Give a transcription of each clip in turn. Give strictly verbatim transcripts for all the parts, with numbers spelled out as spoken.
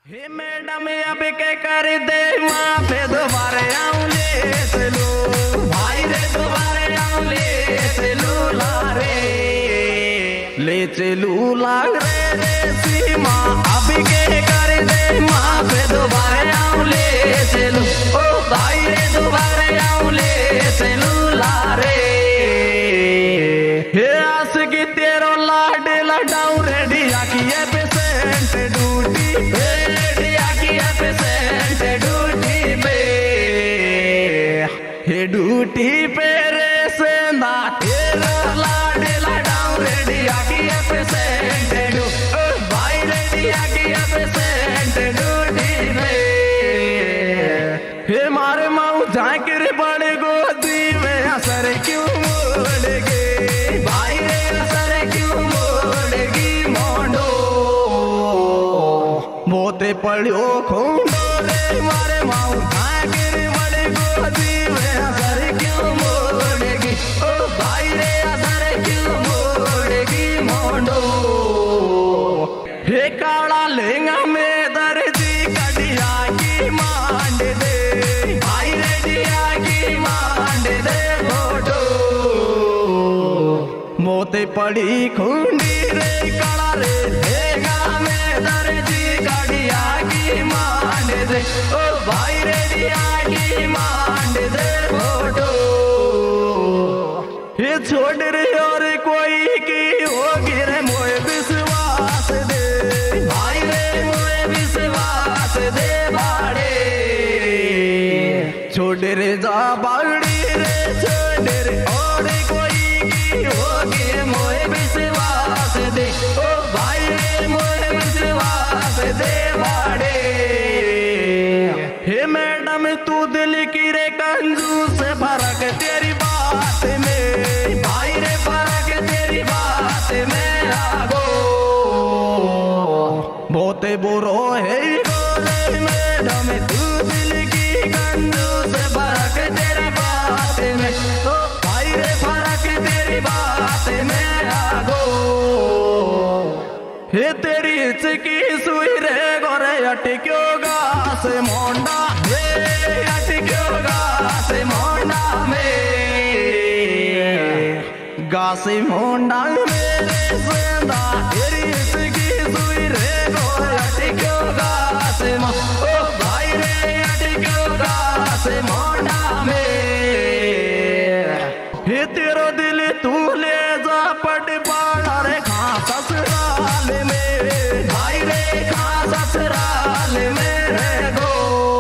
हे madam अब के कर दे वहाँ पे दोबारा आऊं ले चलो भाई रे दोबारा आऊं ले चलो ला रे ले चलू लाग रे रे सीमा अब के कर दे वहाँ पे दोबारा आऊं ले चलो ओ भाई रे दोबारा आऊं ले चलो ला रे हे आस की तेरो लाड लडाऊं रेडिया की पेशेंट ड्यूटी ड्यूटी पे रे सेंदा तेरा लाडे लडाऊं रेडिया की पेशेंट डू भाई रेडिया की पेशेंट ड्यूटी पे हे मारे माऊ झांकर बड़े गोदी में असर क्यों मोड़ेगी भाई रे असर क्यों मोड़ेगी मोड़ो मोते पड़ियो खूंडो रे मारे माऊ झांकर बड़े गोदी में असर क्यों मोड़ेगी ओ भाई रे असर क्यों मोड़ेगी मोड़ो हे काला लेंगा में दर्जी कटिया की मांड दे भाई रे दिया की मांड दे फोटो मोते पड़ी खूंडी रे काला रे लेंगा में दर्जी कटिया की मांड दे ओ भाई रे दिया की मांड दे फोटो ये छोड़ रे और कोई की होगी रे मोए विश्वास दे भाई रे मोए विश्वास दे बाड़े छोड़ रे जा बाड़ी रे छोड़ रे और कोई की होगी मोए विश्वास दे ओ भाई रे मोए विश्वास दे बाड़े हे मैडम तू दिल की रे कंजूस फर्क तेरी बात में भाई रे फर्क तेरी बात में आगो बहुत बुरो है गोरे मैडम तू दिल की कंजूस फर्क तेरी बात में ओ भाई रे फर्क तेरी बात में आगो हे तेरी हिचकी सुई रे गोरे अटक्यो गास मोंडा रे अटक्यो गास मोंडा में गास मोंडा मेरे सेंदा तेरी हिचकी सुई रे गोरे अटक्यो गास मो ओ भाई रे अटक्यो गास मोंडा में हे तेरो दिल तू ले जा पट पाड़ा रे खा ससुराल में भाई रे खा ससुराल में रे गो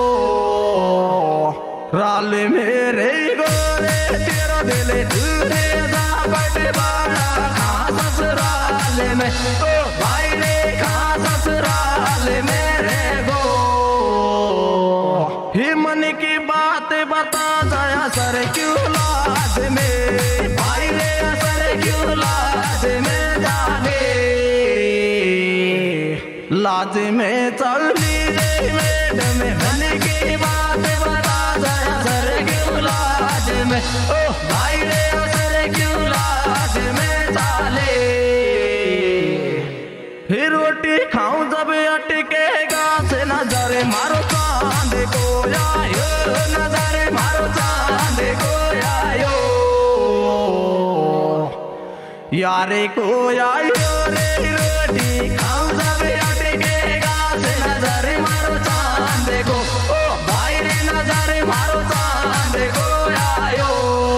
राल मेरे गोरे तेरा दिल तू ले जा पट पाड़ा खा ससुराल में ओ भाई रे खा ससुराल में रे गो ही मन की बात बता जाया सर क्यों लाज में भाई रे असर क्यों लाज में जागे लाज में चली रे मैडम मन की बात बता जाया सर क्यों लाज में ओ भाई रे असर क्यों लाज में चाले ही रोटी खाऊं जब अटकेगा से नजर मारो चांद को आयो नजर मारो चांद को आयो यारे को आयो रे रोटी खाऊं जब अटकेगा से नजर मारो चांद को ओ भाई रे नजर मारो चांद को आयो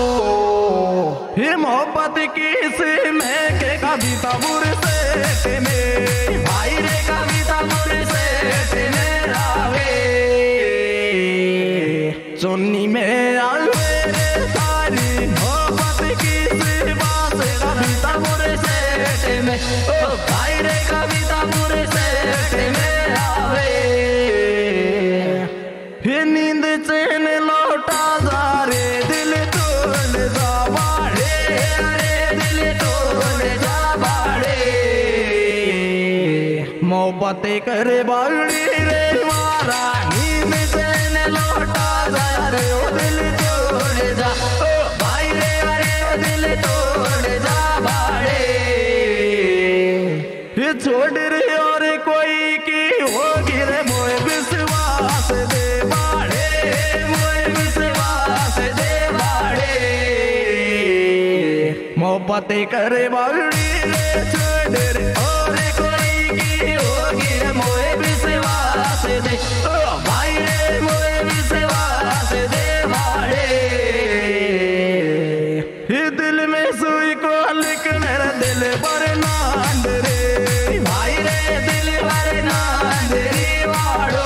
ये मोहब्बत की से में के कविता बुरे से में भाई रे कविता बुरे से में रावे चुन्नी में आवे रे सारी मोहब्बत की से बात कविता बुरे से में ओ भाई रे कविता बुरे से में आवे ये नींद चैन लौटा जा रे दिल तोड़ जा बाड़े अरे दिल तोड़ जा बाड़े मोहब्बतें करे बाड़ी रे मारा नींद चैन लौटा जा रे ओ दिल तोड़ जा ओ भाई रे अरे दिल तोड़ जा बाड़े ये छोड़ रे और कोई की होगी रे मोए मोहब्बत करे बावड़ी रे छोड़ रे और कोई की होगी मोए विश्वास दे ओ भाई रे मोए विश्वास दे भाड़े ये दिल में सुई को लिख मेरा दिल पर नांद रे भाई रे दिल पर नांद रे वाड़ो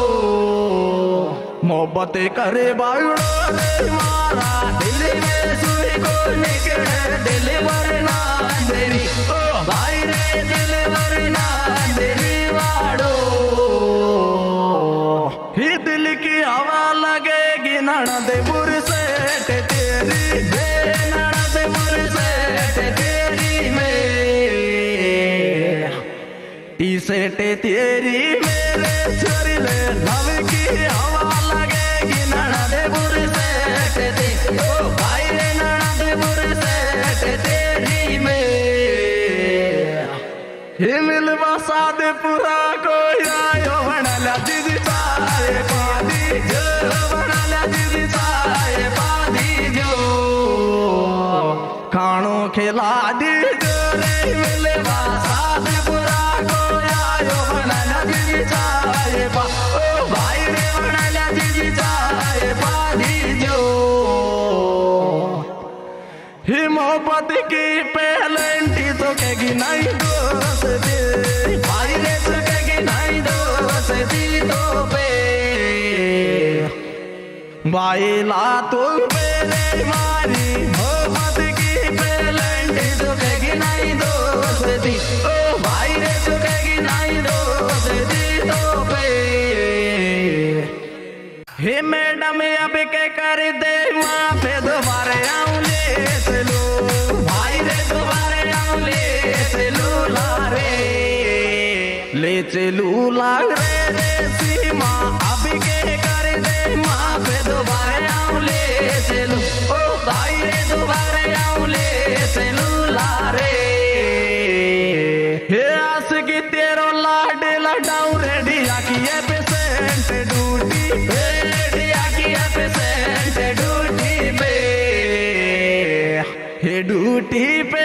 मोहब्बत करे बावड़ो रे मारा दिल में सुई को निकले दिल पर नांद रे ओ भाई रे दिल पर नांद रे वाड़ो ही दिल की हवा लगेगी ननद बुरसेट तेरी बे ननद बुरसेट तेरी में टी सेट तेरी मेरे छोरी ले लव की हवा लगेगी ननद बुरसेट तेरी ओ भाई रे ननद बुरसेट तेरी में हे मिलवा सादपुरा को आयो बनला दीदी चाहे पादी जो बनला दीदी चाहे पादी जो खानो खिला दी जो रे मिलवा सादपुरा को आयो बनला दीदी चाहे पा ओ भाई रे बनला दीदी चाहे पादी जो ही मोहब्बत की पहलंटी तो कहेगी नहीं दोस्ती भाई रे तो कहेगी नहीं दोस्ती तो पे भाई ला तो मेरे मारी मोहब्बत की पहलंटी तो कहेगी नहीं दोस्ती ओ भाई रे तो कहेगी नहीं दोस्ती तो पे हे मैडम अब के कर दे वहाँ पे दोबारा आऊं ले चलो भाई रे दोबारा आऊं ले चलो ला रे ले चलू ला रे रे सीमा अब के कर दे वहाँ पे दोबारा आऊं ले चलो ओ भाई रे दोबारा आऊं ले चलो ला रे हे आस की तेरो लाड लडाऊं रेडिया की पेशेंट ड्यूटी रेडिया की पेशेंट ड्यूटी पे हे ड्यूटी पे